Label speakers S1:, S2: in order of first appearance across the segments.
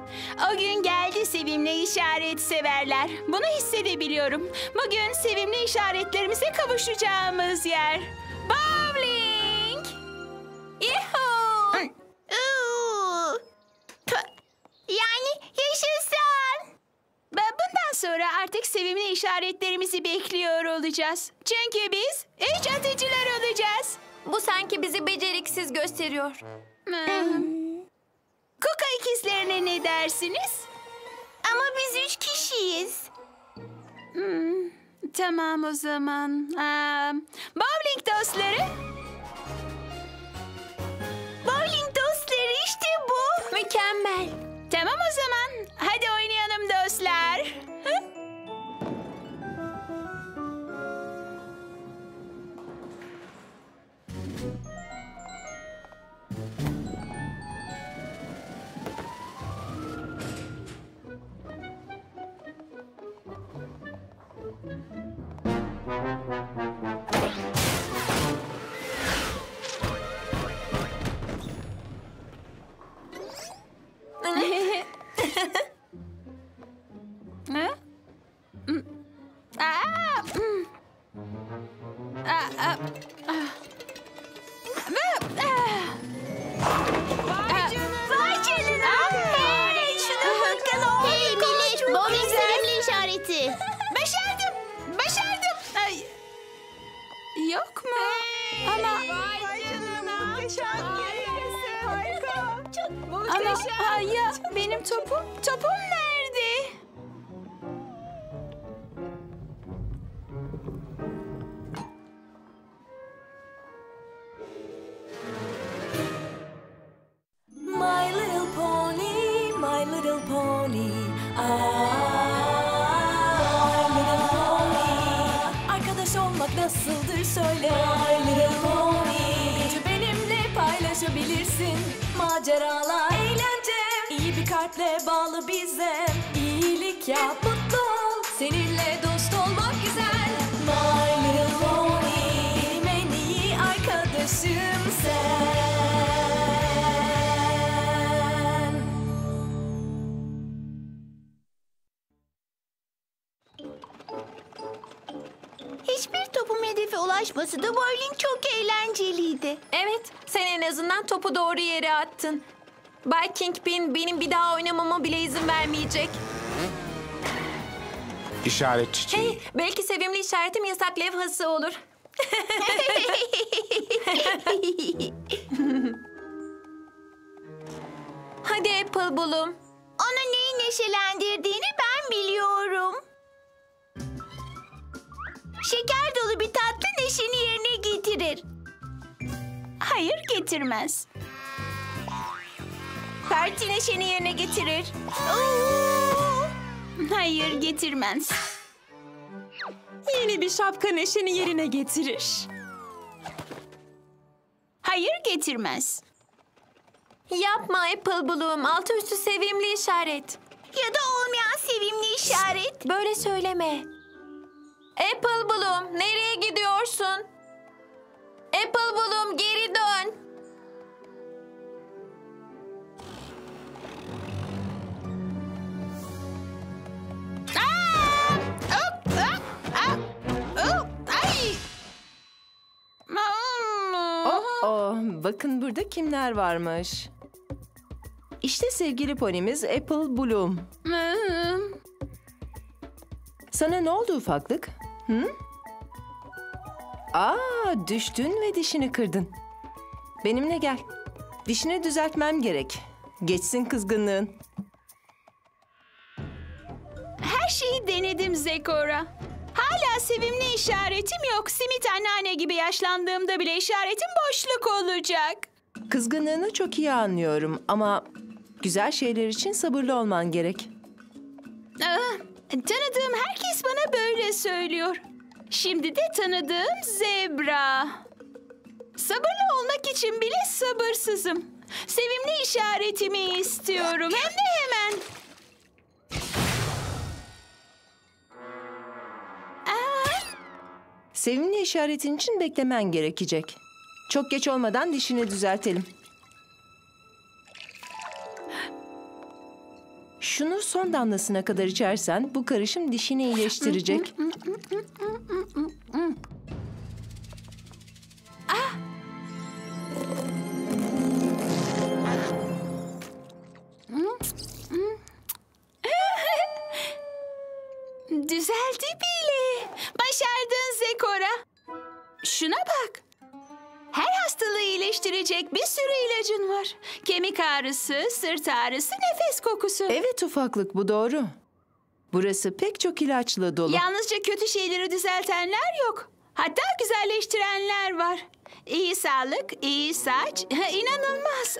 S1: O gün geldi sevimli işaret severler. Bunu hissedebiliyorum. Bugün sevimli işaretlerimize kavuşacağımız yer. Bowling! Yuhuu! Yani yaşasın! Bundan sonra artık sevimli işaretlerimizi bekliyor olacağız. Çünkü biz 3 atıcılar olacağız.
S2: Bu sanki bizi beceriksiz gösteriyor.
S1: Kuka ikizlerine ne dersiniz?
S2: Ama biz 3 kişiyiz.
S1: Tamam o zaman. Bowling dostları.
S2: Bowling dostları işte bu. Mükemmel.
S1: Tamam o zaman. Hadi oynayalım dostlar.
S2: Vay canına. Hey, şuna bakın.
S3: Hey millet, bowling sevimli işareti.
S1: Başardım. Ay, yok mu? Ama
S4: Vay canına. Çok harika.
S1: ama ya benim topum nerede?
S5: My little pony, my little pony. My little pony. Arkadaş olmak nasıldır söyle. My little pony. Gücü benimle paylaşabilirsin. Maceralar, eğlence. İyi bir kalple bağlı bize. İyilik yap, mutlu ol. Seninle dost olmak güzel. My little pony. Benim en iyi arkadaşım sen.
S2: Hiçbir topum hedefe ulaşması da bowling çok eğlenceliydi.
S3: Evet, sen en azından topu doğru yere attın. Bay Kingpin benim bir daha oynamama bile izin vermeyecek.
S6: İşaret çiçeği.
S3: Hey, belki sevimli işaretim yasak levhası olur. Hadi Apple Bloom.
S2: Onu neyi neşelendirdiğini ben biliyorum. Şeker dolu bir tatlı neşeni yerine getirir.
S1: Hayır getirmez.
S2: Parti neşeni yerine getirir.
S1: Hayır getirmez.
S4: Yeni bir şapka neşeni yerine getirir.
S1: Hayır getirmez.
S3: Yapma Apple Bloom. Altı üstü sevimli işaret.
S2: Ya da olmayan sevimli işaret.
S3: Böyle söyleme. Apple Bloom, nereye gidiyorsun? Apple Bloom, geri dön.
S4: Bakın burada kimler varmış. İşte sevgili ponimiz Apple Bloom. Sana ne oldu ufaklık? Hı? Düştün ve dişini kırdın. Benimle gel. Dişini düzeltmem gerek. Geçsin kızgınlığın.
S1: Her şeyi denedim Zekora. Hala sevimli işaretim yok. Simit anneanne gibi yaşlandığımda bile işaretim boşluk olacak.
S4: Kızgınlığını çok iyi anlıyorum ama güzel şeyler için sabırlı olman gerek.
S1: Tanıdığım herkes bana böyle söylüyor. Şimdi de tanıdığım zebra. Sabırlı olmak için bile sabırsızım. Sevimli işaretimi istiyorum. Hem de hemen.
S4: Sevimli işaretin için beklemen gerekecek. Çok geç olmadan dişini düzeltelim. Şunu son damlasına kadar içersen bu karışım dişini iyileştirecek.
S1: Düzeldi bile. Başardın Zekora. Şuna bak. Her hastalığı iyileştirecek bir sürü ilacın var. Kemik ağrısı, sırt ağrısı, nefes kokusu.
S4: Evet ufaklık, bu doğru. Burası pek çok ilaçla dolu.
S1: Yalnızca kötü şeyleri düzeltenler yok. Hatta güzelleştirenler var. İyi sağlık, iyi saç. İnanılmaz.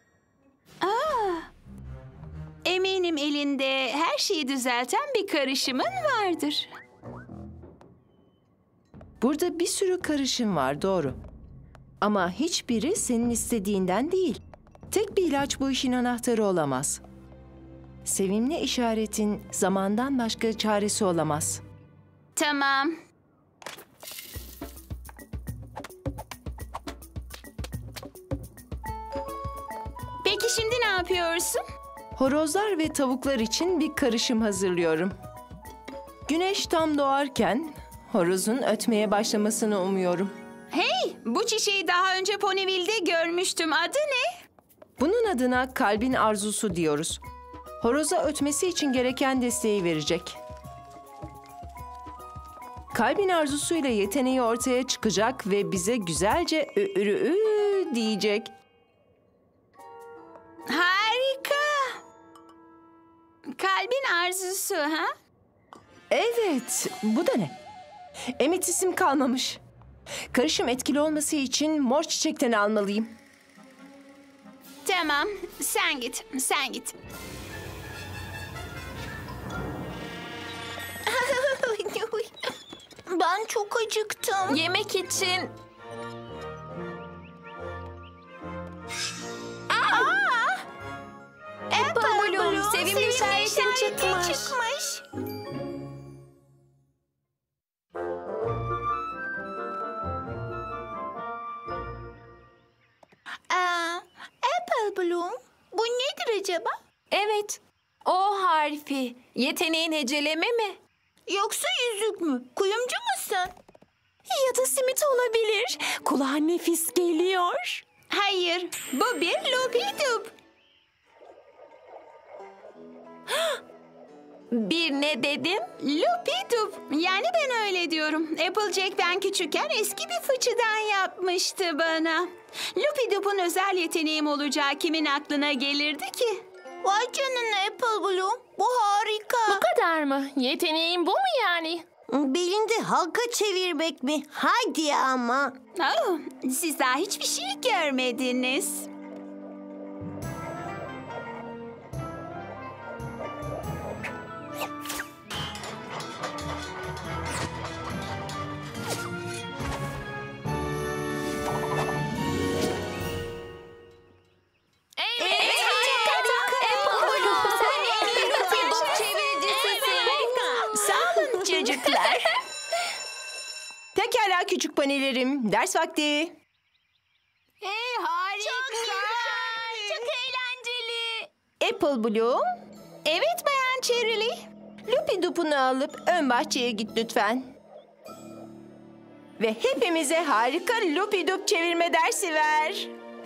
S1: Eminim elinde her şeyi düzelten bir karışımın vardır.
S4: Burada bir sürü karışım var, doğru. Ama hiçbiri senin istediğinden değil. Tek bir ilaç bu işin anahtarı olamaz. Sevimli işaretin zamandan başka çaresi olamaz.
S1: Tamam. Peki şimdi ne yapıyorsun?
S4: Horozlar ve tavuklar için bir karışım hazırlıyorum. Güneş tam doğarken horozun ötmeye başlamasını umuyorum.
S1: Hey, bu çiçeği daha önce Ponyville'de görmüştüm. Adı ne?
S4: Bunun adına kalbin arzusu diyoruz. Horoza ötmesi için gereken desteği verecek. Kalbin arzusuyla yeteneği ortaya çıkacak ve bize güzelce ü diyecek.
S1: Harika. Kalbin arzusu, ha?
S4: Evet, bu da ne? Emetisim kalmamış. Karışım etkili olması için mor çiçekten almalıyım.
S1: Tamam, sen git, sen git.
S2: Ben çok acıktım.
S3: Yemek için Apple Bloom sevimli işaretin çıkmış.
S2: Apple Bloom, bu nedir acaba?
S3: Evet, O harfi. Yeteneğin heceleme mi?
S2: Yoksa yüzük mü? Kuyumcu musun?
S5: Ya da simit olabilir. Kulağa nefis geliyor.
S1: Hayır, bu bir Lupidub.
S3: Bir ne dedim?
S1: Lupidub. Yani ben öyle diyorum. Applejack ben küçükken eski bir fıçıdan yapmıştı bana. Lupidub'un özel yeteneğim olacağı kimin aklına gelirdi ki?
S2: Vay canına Apple Bloom, bu harika.
S5: Bu kadar mı? Yeteneğin bu mu yani?
S2: Belinde halka çevirmek mi? Hadi ama.
S1: Oh, siz daha hiçbir şey görmediniz.
S4: Çocuklar. Pekala küçük panilerim. Ders vakti.
S1: Harika.
S2: Çok eğlenceli.
S4: Apple Bloom,
S1: Evet Bayan Cherry.
S4: Lupidup'unu alıp ön bahçeye git lütfen. Ve hepimize harika Lupidup çevirme dersi ver.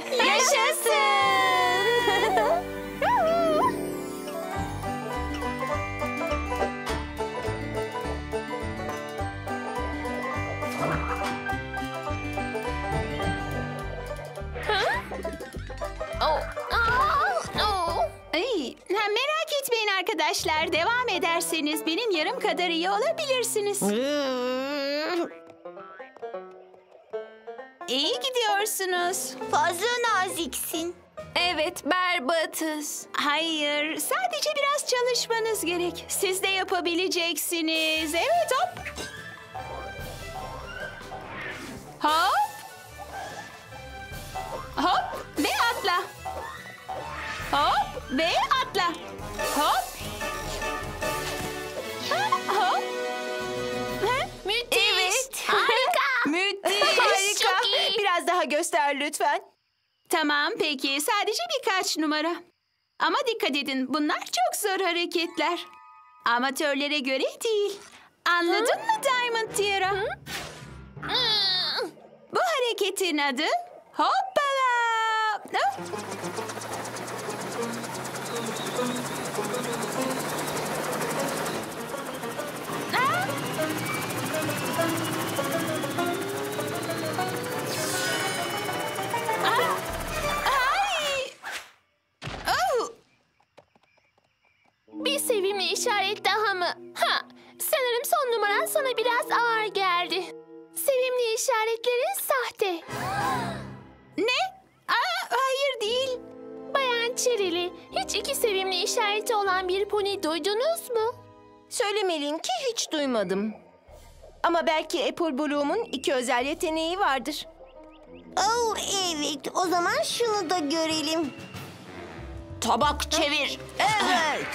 S1: Yaşasın. Ay, merak etmeyin arkadaşlar. Devam ederseniz benim yarım kadar iyi olabilirsiniz. İyi gidiyorsunuz.
S2: Fazla naziksin.
S3: Evet, berbatız.
S1: Hayır, sadece biraz çalışmanız gerek. Siz de yapabileceksiniz. Evet, hop. Hop. Hop ve atla. Hop ve atla. Hop. Hop.
S3: Müthiş.
S1: Evet. Harika. Müthiş.
S4: Harika. Biraz daha göster lütfen.
S1: Tamam peki. Sadece birkaç numara. Ama dikkat edin, bunlar çok zor hareketler. Amatörlere göre değil. Anladın mı Diamond Tiara? Bu hareketin adı hoppala.
S2: Bir sevimli işaret daha mı? Sanırım son numaran sana biraz ağır geldi. Sevimli işaretlerin sahte.
S1: Ne? Hayır değil.
S2: Bayan Çerili, hiç iki sevimli işareti olan bir pony duydunuz mu?
S4: Söylemeliyim ki hiç duymadım. Ama belki Apple Bloom'un iki özel yeteneği vardır.
S2: Oh evet, o zaman şunu da görelim.
S4: Tabak çevir. Evet.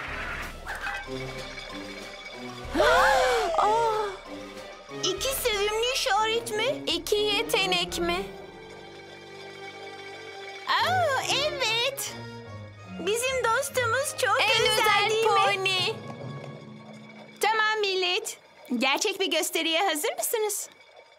S2: İki sevimli işaret mi?
S3: İki yetenek mi?
S2: Evet. Bizim dostumuz çok
S3: En özel
S2: değil mi?
S3: pony.
S1: Tamam millet. Gerçek bir gösteriye hazır mısınız?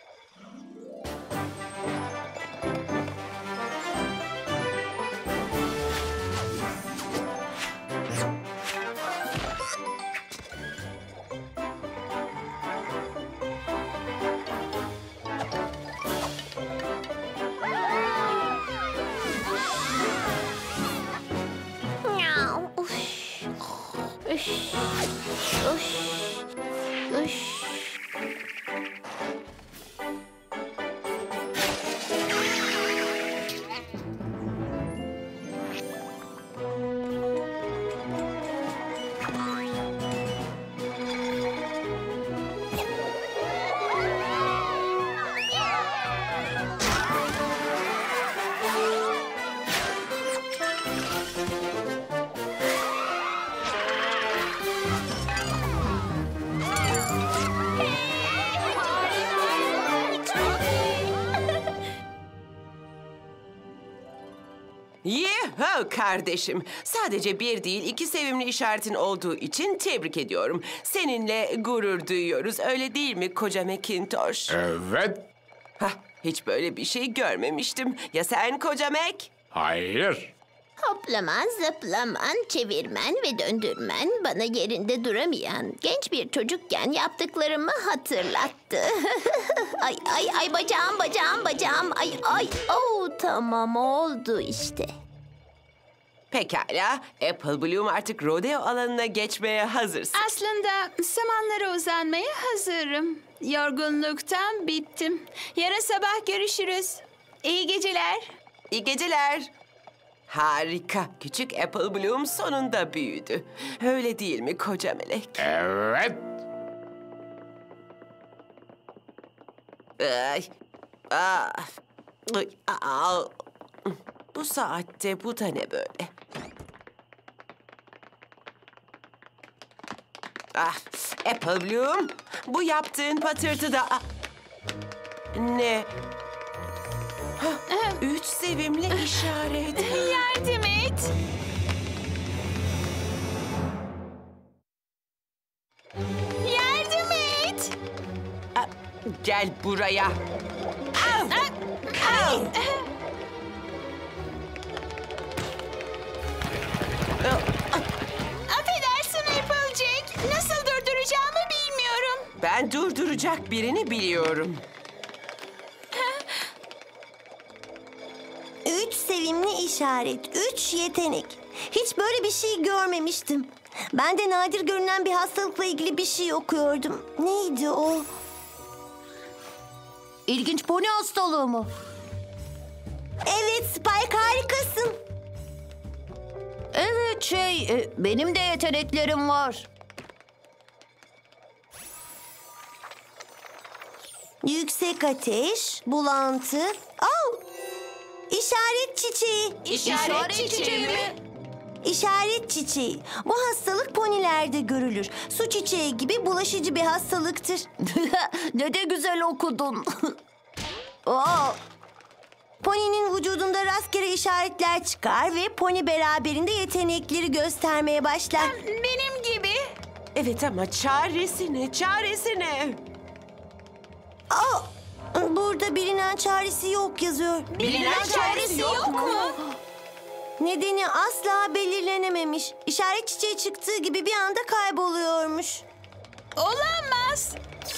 S2: Miau. Uş. Uş. Uş. Uş.
S6: Yeho kardeşim. Sadece bir değil, iki sevimli işaretin olduğu için tebrik ediyorum. Seninle gurur duyuyoruz, öyle değil mi koca Macintosh?
S7: Evet.
S6: Hah, hiç böyle bir şey görmemiştim. Ya sen koca Mac?
S7: Hayır.
S2: Hoplaman, zıplaman, çevirmen ve döndürmen bana yerinde duramayan genç bir çocukken yaptıklarımı hatırlattı. ay bacağım. Ay. Tamam oldu işte.
S6: Pekala, Apple Bloom artık rodeo alanına geçmeye hazırsın.
S1: Aslında samanlara uzanmaya hazırım. Yorgunluktan bittim. Yarın sabah görüşürüz. İyi geceler.
S6: İyi geceler. Harika, küçük Apple Bloom sonunda büyüdü. Öyle değil mi koca melek?
S7: Evet.
S6: Ay. Aa. Bu saatte bu da ne böyle? Apple Bloom, bu yaptığın patırtı da... Ne? Hah, 3 sevimli işaret.
S1: Yardım et. Yardım et.
S6: Gel buraya.
S1: Affedersin Applejack. Nasıl durduracağımı bilmiyorum.
S6: Ben durduracak birini biliyorum.
S2: 3 sevimli işaret, 3 yetenek. Hiç böyle bir şey görmemiştim. Ben de nadir görünen bir hastalıkla ilgili bir şey okuyordum. Neydi o? İlginç pony hastalığı mı? Evet Spike, harikasın. Evet benim de yeteneklerim var. Yüksek ateş, bulantı. İşaret çiçeği.
S1: İşaret çiçeği mi?
S2: İşaret çiçeği. Bu hastalık ponilerde görülür. Su çiçeği gibi bulaşıcı bir hastalıktır. Ne de güzel okudun. Pony'nin vücudunda rastgele işaretler çıkar ve Pony beraberinde yetenekleri göstermeye başlar.
S1: Benim gibi.
S6: Evet ama çaresi ne? Çaresi ne?
S2: Aa, burada bilinen çaresi yok yazıyor.
S1: Bilinen çaresi yok mu?
S2: Nedeni asla belirlenememiş. İşaret çiçeği çıktığı gibi bir anda kayboluyormuş.
S1: Olamaz.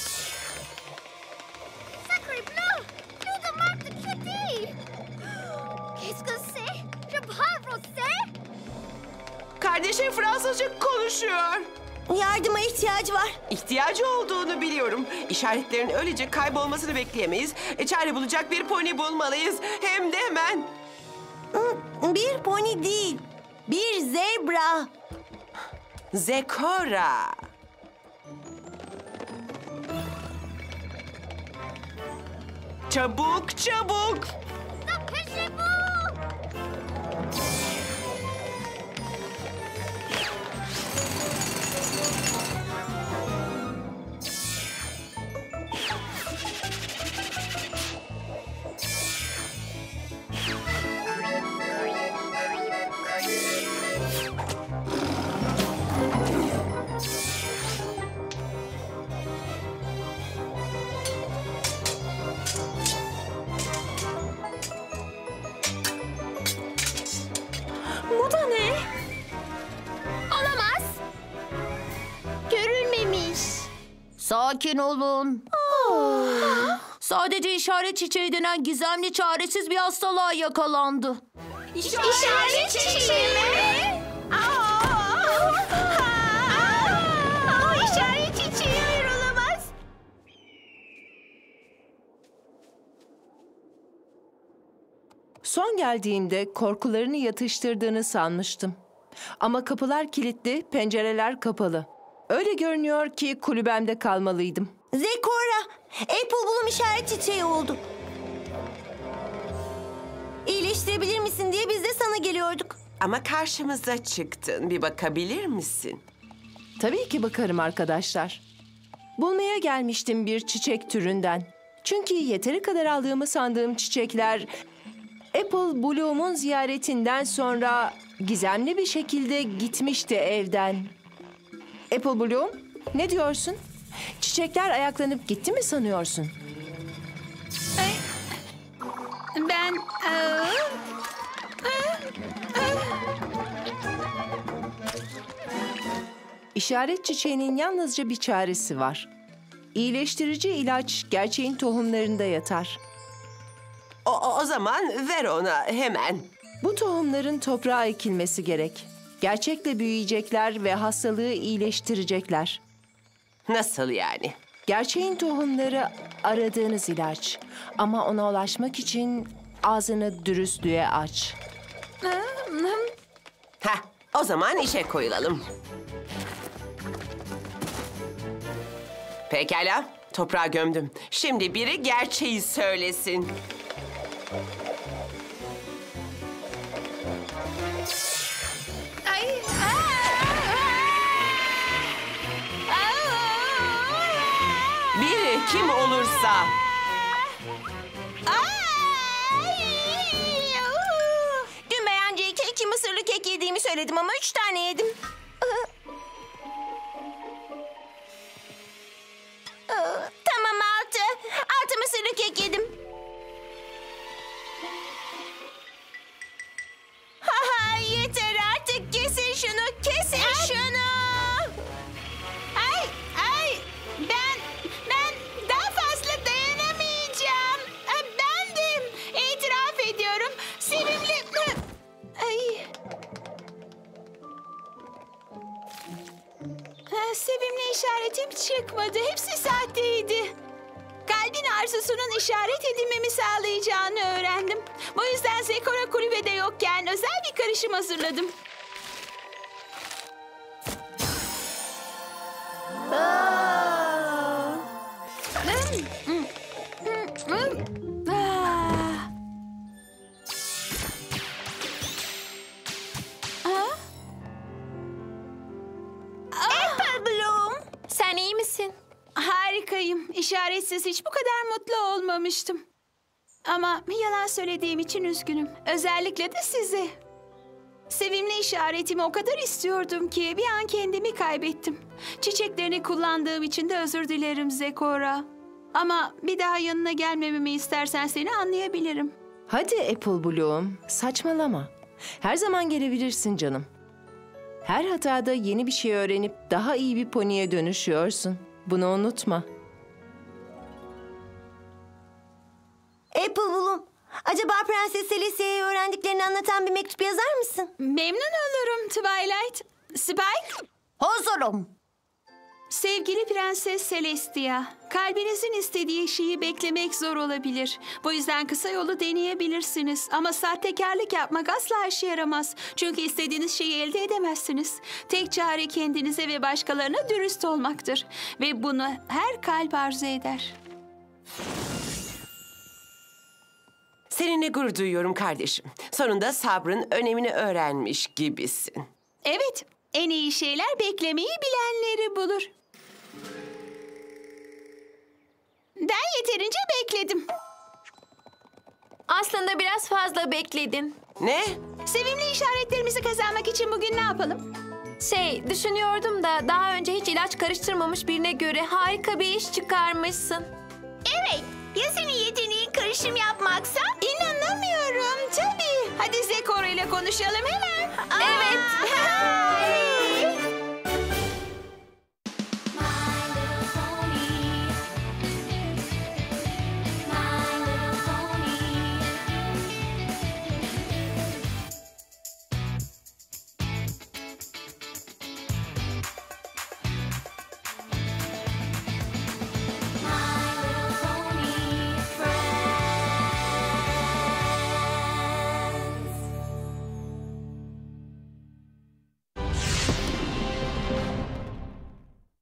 S8: Sacré bleu! Nous de marque de crédit! Qu'est-ce que c'est? Je parle français!
S6: Kardeşim Fransızca konuşuyor.
S2: Yardıma ihtiyacı var.
S6: İhtiyacı olduğunu biliyorum. İşaretlerin öylece kaybolmasını bekleyemeyiz. Çare bulacak bir pony bulmalıyız. Hem de hemen.
S2: Bir pony değil, bir zebra.
S6: Zekora. Çabuk, çabuk.
S8: Dépêchez-vous!
S1: Bu da ne?
S8: Olamaz! Görülmemiş.
S2: Sakin olun. Sadece işaret çiçeği denen gizemli çaresiz bir hastalığa yakalandı.
S1: İşaret çiçeği mi? İşaret çiçeği hayır olamaz.
S4: Son geldiğimde korkularını yatıştırdığını sanmıştım. Ama kapılar kilitli, pencereler kapalı. Öyle görünüyor ki kulübemde kalmalıydım.
S2: Zekora, Apple Bloom işaret çiçeği oldu. İyileştirebilir misin diye biz de sana geliyorduk.
S6: Ama karşımıza çıktın. Bir bakabilir misin?
S4: Tabii ki bakarım arkadaşlar. Bulmaya gelmiştim bir çiçek türünden. Çünkü yeteri kadar aldığımı sandığım çiçekler Apple Bloom'un ziyaretinden sonra gizemli bir şekilde gitmişti evden. Apple Bloom, ne diyorsun? Çiçekler ayaklanıp gitti mi sanıyorsun?
S1: Ben...
S4: İşaret çiçeğinin yalnızca bir çaresi var. İyileştirici ilaç gerçeğin tohumlarında yatar.
S6: O zaman ver ona hemen.
S4: Bu tohumların toprağa ekilmesi gerek. Gerçekle büyüyecekler ve hastalığı iyileştirecekler.
S6: Nasıl yani?
S4: Gerçeğin tohumları aradığınız ilaç. Ama ona ulaşmak için ağzını dürüstlüğe aç.
S6: O zaman işe koyulalım. Pekala, toprağa gömdüm. Şimdi biri gerçeği söylesin.
S1: Ay,
S6: Biri kim olursa.
S2: Dün beğenceği iki mısırlı kek yediğimi söyledim ama 3 tane yedim. Tamam 6 mısırlı kek yedim. Yeter artık kesin şunu şunu.
S1: Ben daha fazla dayanamayacağım. Bendim. İtiraf ediyorum. Sevimli... Ay. Sevimli işaretim çıkmadı. Hepsi sahteydi. Kalbin arzusunun işaret edilmemi sağlayacağını öğrendim. Bu yüzden Zekora kulübede yokken özel bir karışım hazırladım.
S2: Apple Bloom.
S3: Sen iyi misin?
S1: Harikayım. İşaretsiz hiç bu kadar mutlu olmamıştım. Ama yalan söylediğim için üzgünüm. Özellikle de size. Sevimli işaretimi o kadar istiyordum ki bir an kendimi kaybettim. Çiçeklerini kullandığım için de özür dilerim Zekora. Ama bir daha yanına gelmememi istersen seni anlayabilirim.
S4: Hadi Apple Bloom, saçmalama. Her zaman gelebilirsin canım. Her hatada yeni bir şey öğrenip daha iyi bir poniye dönüşüyorsun. Bunu unutma.
S2: Apple Bloom, acaba Prenses Celestia'ya öğrendiklerini anlatan bir mektup yazar mısın?
S1: Memnun olurum Twilight. Spike?
S2: Hazırım.
S1: Sevgili Prenses Celestia, kalbinizin istediği şeyi beklemek zor olabilir. Bu yüzden kısa yolu deneyebilirsiniz. Ama sahtekarlık yapmak asla işe yaramaz. Çünkü istediğiniz şeyi elde edemezsiniz. Tek çare kendinize ve başkalarına dürüst olmaktır. Ve bunu her kalp arzu eder.
S6: Seninle gurur duyuyorum kardeşim. Sonunda sabrın önemini öğrenmiş gibisin.
S1: Evet, en iyi şeyler beklemeyi bilenleri bulur. Ben yeterince bekledim.
S3: Aslında biraz fazla bekledin.
S6: Ne?
S1: Sevimli işaretlerimizi kazanmak için bugün ne yapalım?
S3: Düşünüyordum da daha önce hiç ilaç karıştırmamış birine göre harika bir iş çıkarmışsın.
S8: Evet. Ya senin yeteneğin karışım yapmaksa?
S1: İnanamıyorum tabii. Hadi Zekora ile konuşalım hemen.